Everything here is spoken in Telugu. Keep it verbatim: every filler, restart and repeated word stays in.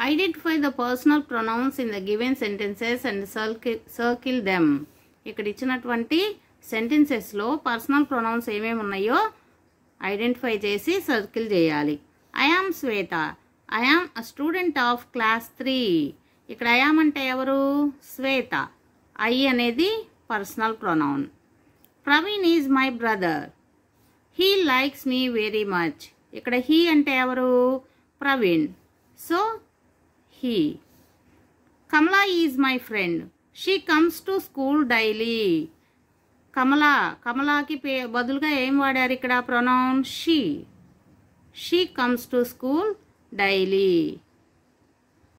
Identify the personal pronouns in the given sentences and circle circle them. ఇక్కడ ఇచ్చినటువంటి సెంటెన్సెస్లో పర్సనల్ ప్రొనౌన్స్ ఏమేమి ఉన్నాయో ఐడెంటిఫై చేసి సర్కిల్ చేయాలి. I am Shweta. I am a student of class three. ఇక్కడ ఐ యామ్ అంటే ఎవరు? శ్వేత. ఐ అనేది personal pronoun. Praveen is my brother. He likes me very much. ఇక్కడ హీ అంటే ఎవరు? Praveen. So he. Kamala is my friend. She comes to school daily. Kamala, కమలాకి పే బదులుగా ఏం వాడారు ఇక్కడ? Pronoun she. She comes to school daily.